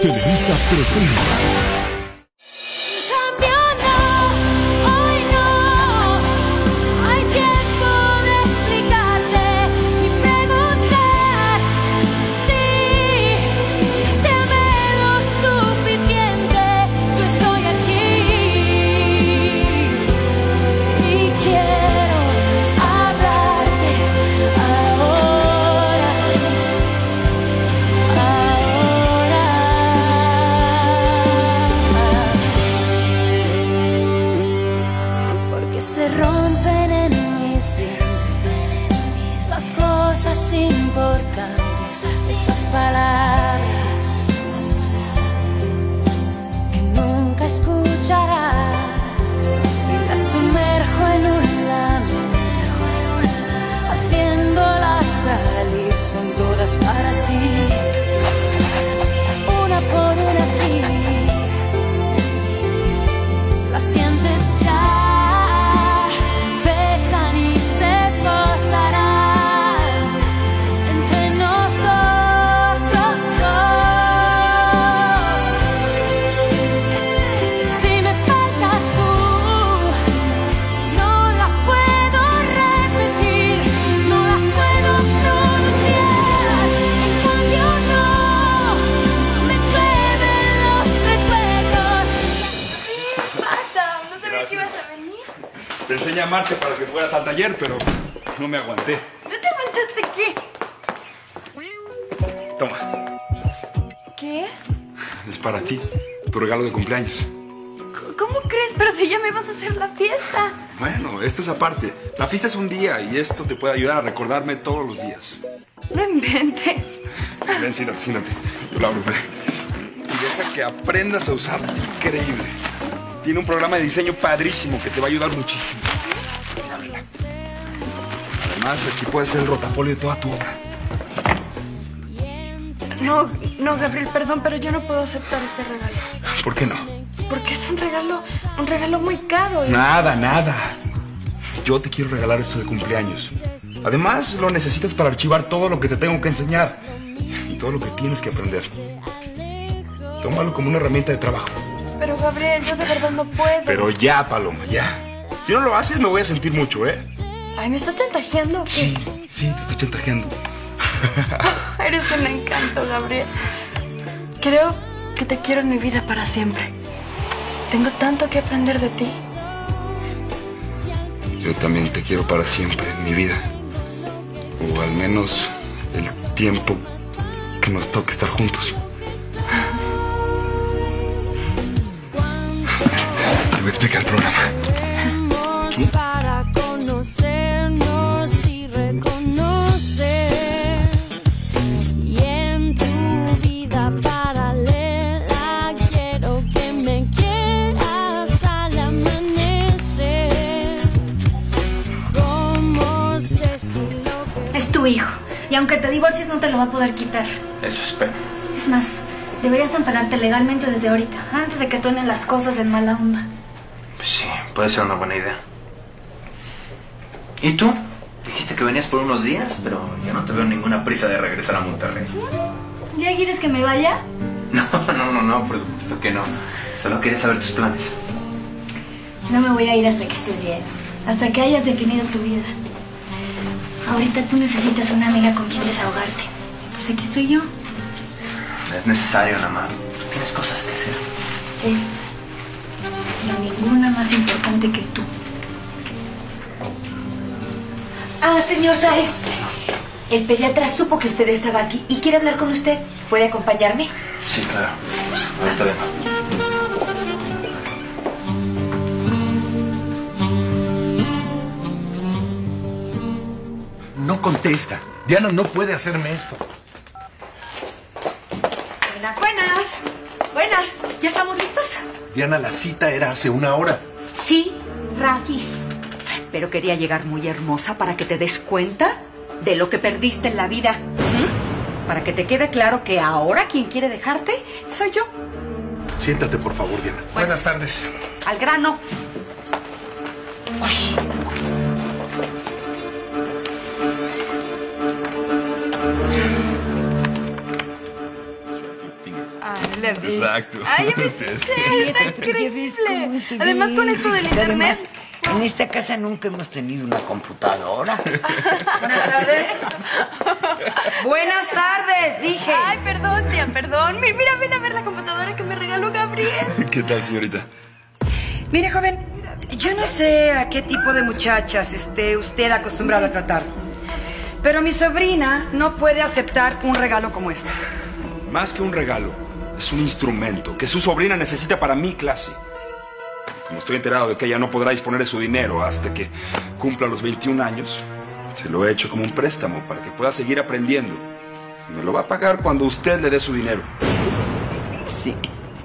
Televisa presenta. Se rompen en mis dientes las cosas importantes, esas palabras que nunca escucharás, y las sumerjo en un lamento, haciéndolas salir, son todas para ti, una por una aquí, las sientes ya. Te enseñé a amarte para que fueras al taller, pero no me aguanté. ¿No te aguantaste qué? Toma. ¿Qué es? Es para ti, tu regalo de cumpleaños. ¿Cómo crees? Pero si ya me vas a hacer la fiesta. Bueno, esto es aparte. La fiesta es un día y esto te puede ayudar a recordarme todos los días. No inventes. Ven, siéntate. Yo la abro, ven. Y deja que aprendas a usarla. Es increíble. Tiene un programa de diseño padrísimo que te va a ayudar muchísimo. Mírala. Además, aquí puede ser el rotafolio de toda tu obra. No, Gabriel, perdón, pero yo no puedo aceptar este regalo. ¿Por qué no? Porque es un regalo muy caro. Nada. Yo te quiero regalar esto de cumpleaños. Además, lo necesitas para archivar todo lo que te tengo que enseñar y todo lo que tienes que aprender. Tómalo como una herramienta de trabajo. Pero, Gabriel, yo de verdad no puedo. Pero ya, Paloma, ya. Si no lo haces, me voy a sentir mucho, ¿eh? Ay, ¿me estás chantajeando o qué? Sí, te estoy chantajeando. Eres un encanto, Gabriel. Creo que te quiero en mi vida para siempre. Tengo tanto que aprender de ti. Yo también te quiero para siempre en mi vida. O al menos el tiempo que nos toque estar juntos. Te voy a explicar el programa. ¿Qué? Para conocernos y reconocer. Y en tu vida paralela quiero que me quieras al amanecer. ¿Cómo sé si lo que... Es tu hijo, y aunque te divorcies no te lo va a poder quitar. Eso espero. Es más, deberías ampararte legalmente desde ahorita, antes de que truenen las cosas en mala onda. Sí, puede ser una buena idea. ¿Y tú? Dijiste que venías por unos días, pero yo no te veo ninguna prisa de regresar a Monterrey. ¿Ya quieres que me vaya? No, por supuesto que no. Solo quería saber tus planes. No me voy a ir hasta que estés bien, hasta que hayas definido tu vida. Ahorita tú necesitas una amiga con quien desahogarte. Pues aquí estoy yo. Es necesario, Namar. Tú tienes cosas que hacer. Sí. Y ninguna más importante que tú. Ah, señor Sáez. El pediatra supo que usted estaba aquí y quiere hablar con usted. ¿Puede acompañarme? Sí, claro. Ahorita vengo. No contesta. Diana no puede hacerme esto. Buenas. ¿Ya estamos listos? Diana, la cita era hace una hora. Sí, Rafis. Pero quería llegar muy hermosa para que te des cuenta de lo que perdiste en la vida. Para que te quede claro que ahora quien quiere dejarte soy yo. Siéntate, por favor, Diana. Buenas tardes. Al grano. Uy. ¿Le ves? Exacto. Ay, ya ves, está increíble. Además, con esto del internet... En esta casa nunca hemos tenido una computadora. Buenas tardes. Buenas tardes, dije. Ay, perdón, tía, perdón. Mira, ven a ver la computadora que me regaló Gabriel. ¿Qué tal, señorita? Mire, joven, yo no sé a qué tipo de muchachas esté usted acostumbrado a tratar, pero mi sobrina no puede aceptar un regalo como este. Más que un regalo, es un instrumento que su sobrina necesita para mi clase. Como estoy enterado de que ella no podrá disponer de su dinero hasta que cumpla los 21 años, se lo he hecho como un préstamo para que pueda seguir aprendiendo. Y me lo va a pagar cuando usted le dé su dinero. Sí.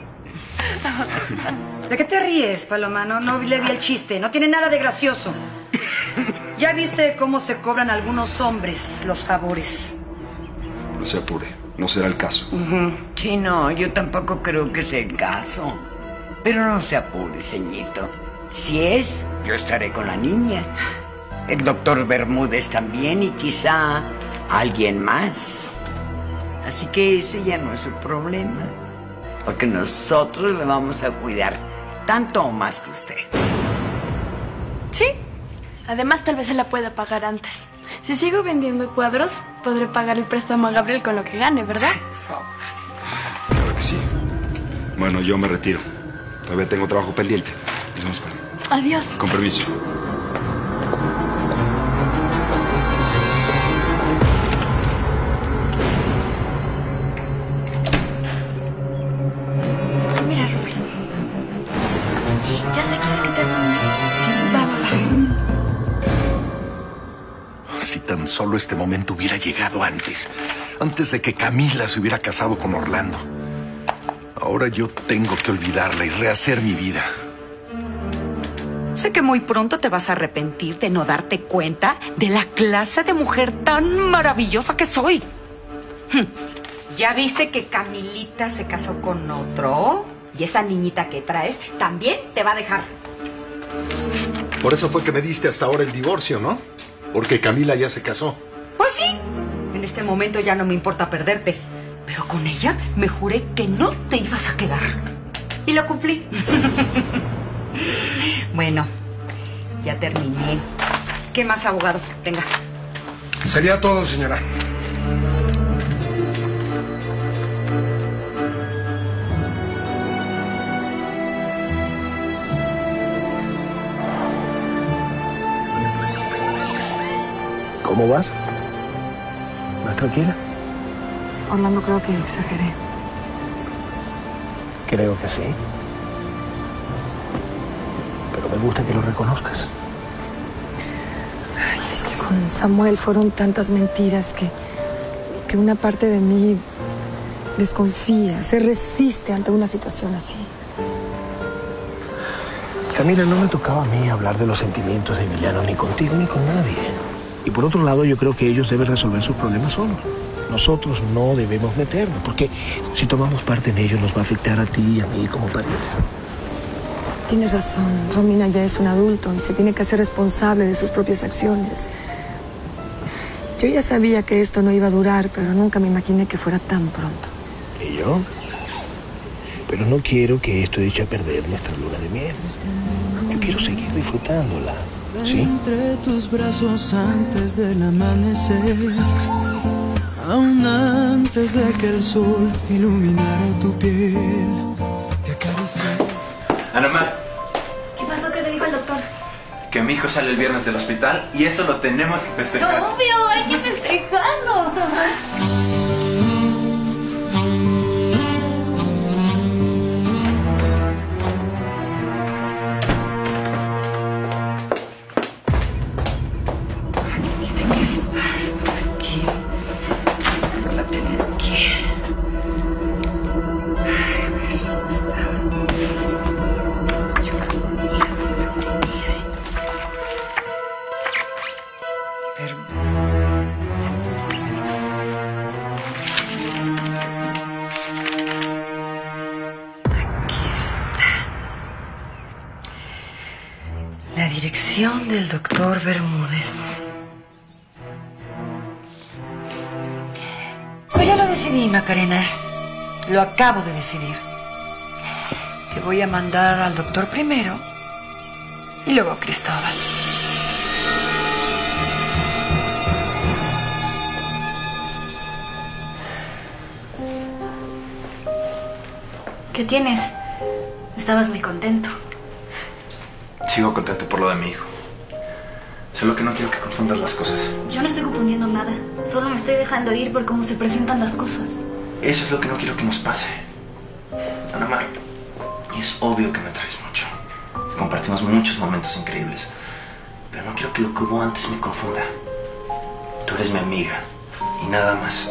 ¿De qué te ríes, Paloma? No le vi el chiste. No tiene nada de gracioso. Ya viste cómo se cobran algunos hombres los favores. No se apure, no será el caso. Sí, no, yo tampoco creo que sea el caso. Pero no se apure, ceñito. Si es, yo estaré con la niña. El doctor Bermúdez también y quizá alguien más. Así que ese ya no es su problema. Porque nosotros le vamos a cuidar tanto o más que usted. Sí. Además, tal vez se la pueda pagar antes. Si sigo vendiendo cuadros, podré pagar el préstamo a Gabriel con lo que gane, ¿verdad? Claro que sí. Bueno, yo me retiro. Todavía tengo trabajo pendiente. Nos vemos, padre. Adiós. Con permiso. Mira, Rufi. Ya sé, ¿quieres que te haga un... Sí, va. Si tan solo este momento hubiera llegado antes de que Camila se hubiera casado con Orlando. Ahora yo tengo que olvidarla y rehacer mi vida. Sé que muy pronto te vas a arrepentir de no darte cuenta de la clase de mujer tan maravillosa que soy. ¿Ya viste que Camilita se casó con otro? Y esa niñita que traes también te va a dejar. Por eso fue que me diste hasta ahora el divorcio, ¿no? Porque Camila ya se casó. Pues sí. En este momento ya no me importa perderte. Pero con ella me juré que no te ibas a quedar. Y lo cumplí. Bueno, ya terminé. ¿Qué más, abogado? Venga. Sería todo, señora. ¿Cómo vas? ¿Más tranquila? Orlando, creo que exageré. Creo que sí. Pero me gusta que lo reconozcas. Ay, es que con Samuel fueron tantas mentiras que una parte de mí desconfía, se resiste ante una situación así. Camila, no me tocaba a mí hablar de los sentimientos de Emiliano, ni contigo ni con nadie. Y por otro lado, yo creo que ellos deben resolver sus problemas solos. Nosotros no debemos meternos, porque si tomamos parte en ello nos va a afectar a ti y a mí como pareja. Tienes razón. Romina ya es un adulto y se tiene que hacer responsable de sus propias acciones. Yo ya sabía que esto no iba a durar, pero nunca me imaginé que fuera tan pronto. ¿Y yo? Pero no quiero que esto eche a perder nuestra luna de miel. Yo quiero seguir disfrutándola, ¿sí? Entre tus brazos antes del amanecer, aún antes de que el sol iluminara tu piel, te acaricié. Ana Mar, ¿Qué pasó? ¿Qué te dijo el doctor? que mi hijo sale el viernes del hospital y eso lo tenemos que festejar. Obvio, hay que festejarlo. Tiene que estar aquí. No la tenía aquí. Ay, a ver, ¿dónde estaba? Yo la tenía. Bermúdez. Aquí está. La dirección del doctor Bermúdez. Pues ya lo decidí, Macarena. Lo acabo de decidir. Te voy a mandar al doctor primero y luego a Cristóbal. ¿Qué tienes? Estabas muy contento. Sigo contento por lo de mi hijo. Solo que no quiero que confundas las cosas. Yo no estoy confundiendo nada. Solo me estoy dejando ir por cómo se presentan las cosas. Eso es lo que no quiero que nos pase. Ana Mar, es obvio que me traes mucho. Compartimos muchos momentos increíbles. Pero no quiero que lo que hubo antes me confunda. Tú eres mi amiga y nada más.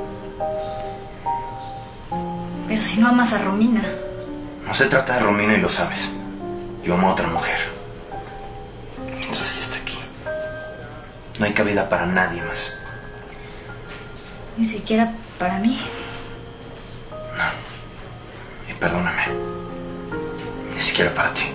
Pero si no amas a Romina. No se trata de Romina y lo sabes. Yo amo a otra mujer. Mientras ella está aquí, no hay cabida para nadie más. Ni siquiera para mí. Y perdóname. Ni siquiera para ti.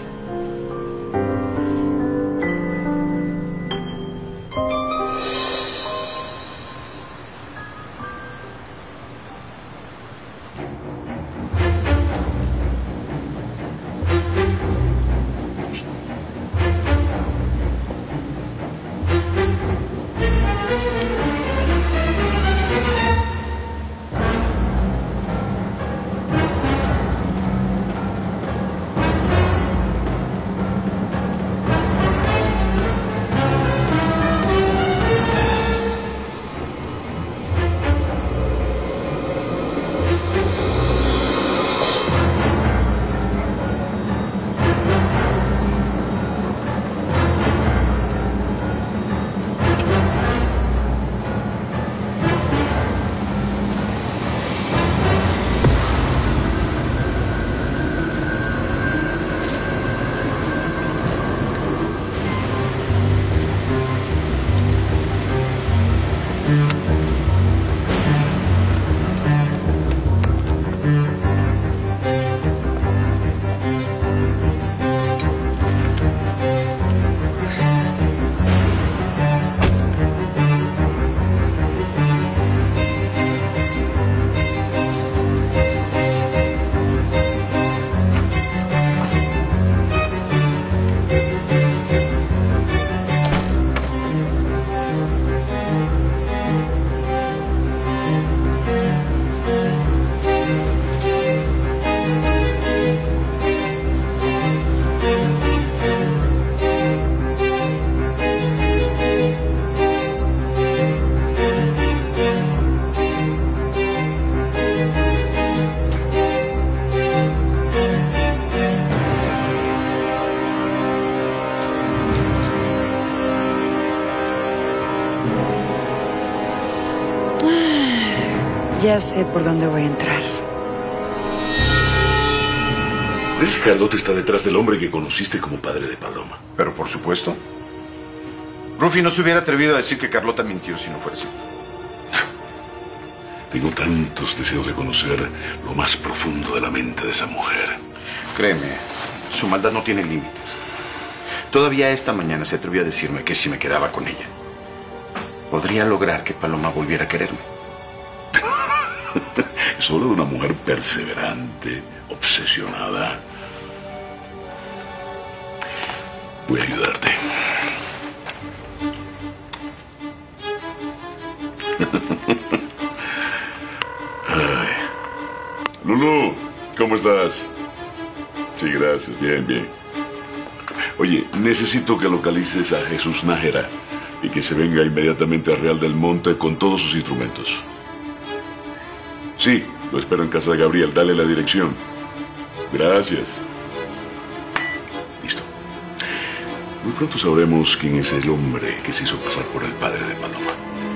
Ya sé por dónde voy a entrar. ¿Ves? Carlota está detrás del hombre que conociste como padre de Paloma. Pero por supuesto. Rufi no se hubiera atrevido a decir que Carlota mintió si no fuera así. Tengo tantos deseos de conocer lo más profundo de la mente de esa mujer. Créeme, su maldad no tiene límites. Todavía esta mañana se atrevió a decirme que si me quedaba con ella, podría lograr que Paloma volviera a quererme. Es obra de una mujer perseverante, obsesionada. Voy a ayudarte. Ay. Lulú, ¿cómo estás? Sí, gracias. Bien, bien. Oye, necesito que localices a Jesús Nájera y que se venga inmediatamente a Real del Monte con todos sus instrumentos. Sí, lo espero en casa de Gabriel. Dale la dirección. Gracias. Listo. Muy pronto sabremos quién es el hombre que se hizo pasar por el padre de Paloma.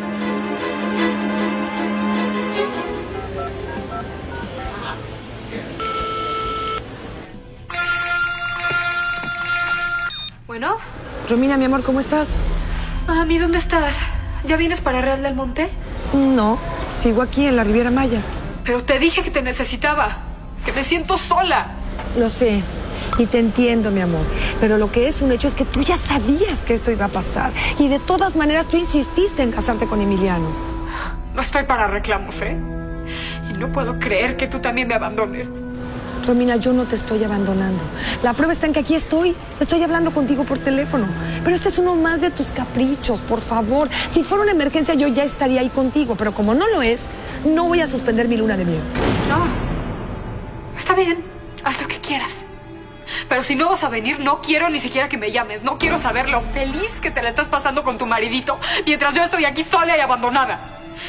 Bueno. Romina, mi amor, ¿cómo estás? Mami, ¿dónde estás? ¿Ya vienes para Real del Monte? No, sigo aquí en la Riviera Maya. Pero te dije que te necesitaba, que me siento sola. Lo sé, y te entiendo, mi amor. Pero lo que es un hecho es que tú ya sabías que esto iba a pasar. Y de todas maneras tú insististe en casarte con Emiliano. No estoy para reclamos, ¿eh? Y no puedo creer que tú también me abandones. Romina, yo no te estoy abandonando. La prueba está en que aquí estoy hablando contigo por teléfono. Pero este es uno más de tus caprichos, por favor. Si fuera una emergencia, yo ya estaría ahí contigo. Pero como no lo es, no voy a suspender mi luna de miel. No. Está bien. Haz lo que quieras. Pero si no vas a venir, no quiero ni siquiera que me llames. No quiero saber lo feliz que te la estás pasando con tu maridito mientras yo estoy aquí sola y abandonada.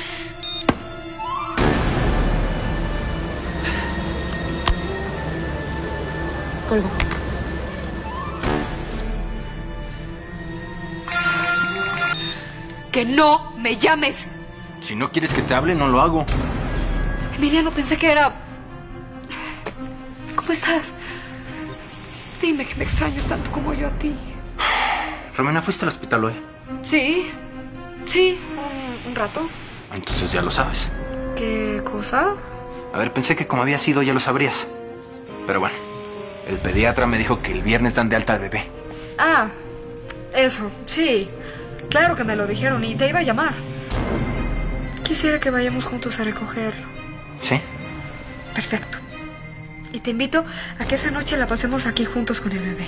Colgo. Que no me llames. Si no quieres que te hable, no lo hago. Emiliano, pensé que era... ¿Cómo estás? Dime que me extrañas tanto como yo a ti. Romina, ¿fuiste al hospital hoy? Sí, un rato. Entonces ya lo sabes. ¿Qué cosa? A ver, pensé que como había sido ya lo sabrías. Pero bueno, el pediatra me dijo que el viernes dan de alta al bebé. Ah, eso, sí. Claro que me lo dijeron y te iba a llamar. Quisiera que vayamos juntos a recogerlo. ¿Sí? Perfecto. Y te invito a que esa noche la pasemos aquí juntos con el bebé.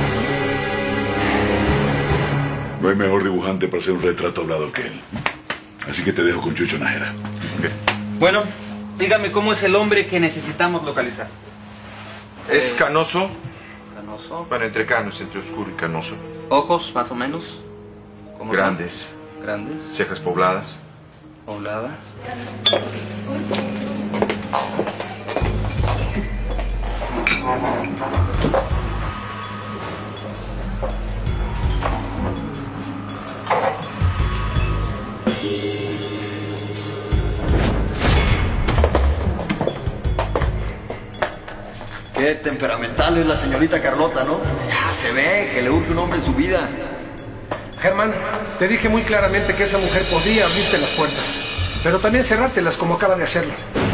No hay mejor dibujante para hacer un retrato hablado que él. Así que te dejo con Chucho Nájera. Bueno, dígame cómo es el hombre que necesitamos localizar. Es canoso. Canoso. Bueno, entre canos, entre oscuro y canoso. Ojos, más o menos. ¿Cómo Grandes. son? Grandes. Cejas pobladas. Pobladas. Qué temperamental es la señorita Carlota, ¿no? Ya se ve que le urge un hombre en su vida. Germán, te dije muy claramente que esa mujer podía abrirte las puertas, pero también cerrártelas como acaba de hacerlo.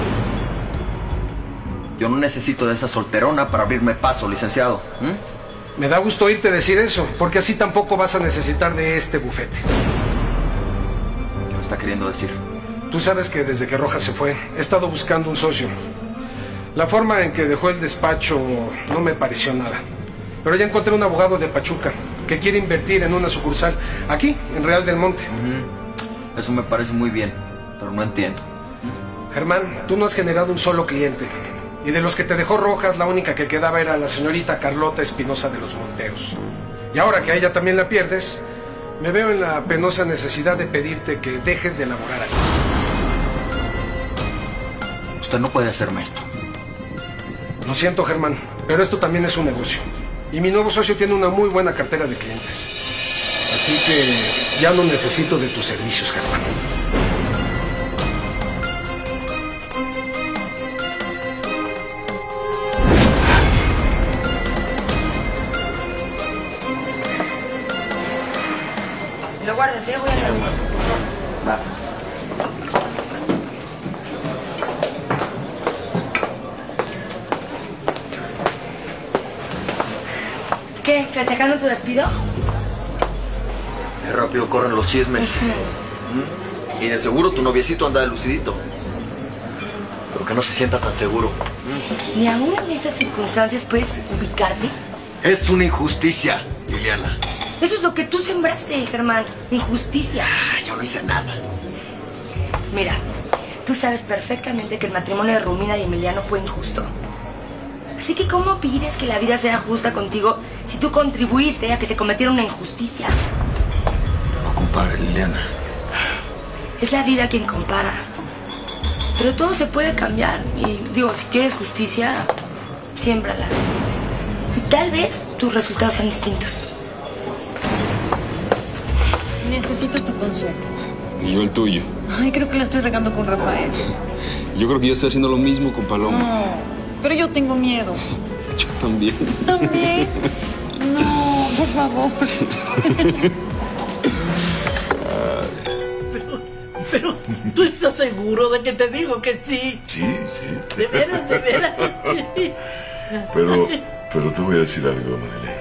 Yo no necesito de esa solterona para abrirme paso, licenciado. Me da gusto oírte decir eso, porque así tampoco vas a necesitar de este bufete. ¿Qué me está queriendo decir? Tú sabes que desde que Rojas se fue, he estado buscando un socio. La forma en que dejó el despacho no me pareció nada. Pero ya encontré un abogado de Pachuca que quiere invertir en una sucursal aquí, en Real del Monte. Eso me parece muy bien, pero no entiendo. Germán, tú no has generado un solo cliente. Y de los que te dejó Rojas, la única que quedaba era la señorita Carlota Espinosa de los Monteros. Y ahora que a ella también la pierdes, me veo en la penosa necesidad de pedirte que dejes de laborar aquí. Usted no puede hacerme esto. Lo siento, Germán, pero esto también es un negocio. Y mi nuevo socio tiene una muy buena cartera de clientes. Así que ya no necesito de tus servicios, Germán. Lo guardas, voy a reunir. Va. ¿Qué? ¿Festejando tu despido? Qué rápido corren los chismes. Y de seguro tu noviecito anda de lucidito. Pero que no se sienta tan seguro. ¿Ni aún en estas circunstancias puedes ubicarte? Es una injusticia, Liliana. Eso es lo que tú sembraste, Germán. Injusticia. Yo no hice nada. Mira, tú sabes perfectamente que el matrimonio de Romina y Emiliano fue injusto. Así que ¿cómo pides que la vida sea justa contigo si tú contribuiste a que se cometiera una injusticia? No compare, Liliana. Es la vida quien compara. Pero todo se puede cambiar. Y digo, si quieres justicia, siémbrala. Y tal vez tus resultados sean distintos. Necesito tu consejo. Y yo el tuyo. Ay, creo que la estoy regando con Rafael. Yo creo que yo estoy haciendo lo mismo con Paloma. No, pero yo tengo miedo. Yo también. ¿También? No, por favor. Pero, ¿tú estás seguro de que te digo que sí? Sí, sí. ¿De veras, de veras? Pero te voy a decir algo, Madeleine.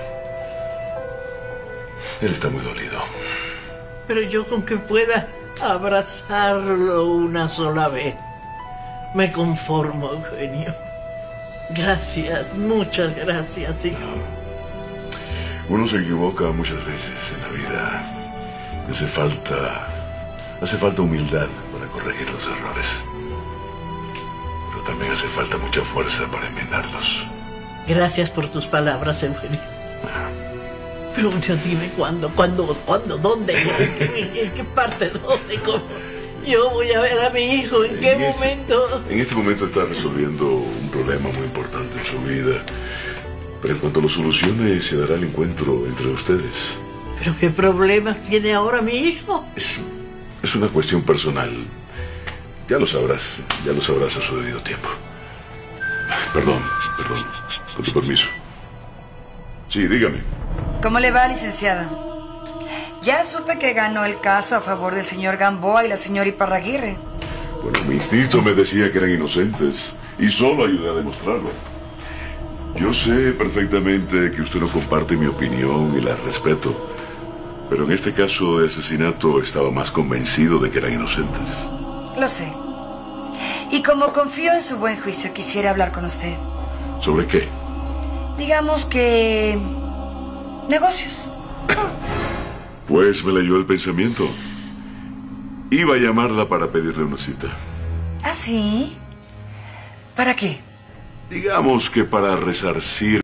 Él está muy dolido. Pero yo con que pueda abrazarlo una sola vez. Me conformo, Eugenio. Gracias, muchas gracias, hijo. Uno se equivoca muchas veces en la vida. Hace falta humildad para corregir los errores. Pero también hace falta mucha fuerza para enmendarlos. Gracias por tus palabras, Eugenio. Pero dime cuándo, dónde, en qué parte, dónde, cómo. Yo voy a ver a mi hijo, ¿en qué momento? En este momento está resolviendo un problema muy importante en su vida. Pero en cuanto lo solucione, se dará el encuentro entre ustedes. ¿Pero qué problemas tiene ahora mi hijo? Es una cuestión personal. Ya lo sabrás a su debido tiempo. Perdón, con tu permiso. Sí, dígame. ¿Cómo le va, licenciado? Ya supe que ganó el caso a favor del señor Gamboa y la señora Iparraguirre. Bueno, mi instinto me decía que eran inocentes y solo ayudé a demostrarlo. Yo sé perfectamente que usted no comparte mi opinión y la respeto, pero en este caso de asesinato estaba más convencido de que eran inocentes. Lo sé. Y como confío en su buen juicio, quisiera hablar con usted. ¿Sobre qué? Digamos que... negocios. Pues me leyó el pensamiento. Iba a llamarla para pedirle una cita. ¿Ah, sí? ¿Para qué? Digamos que para resarcir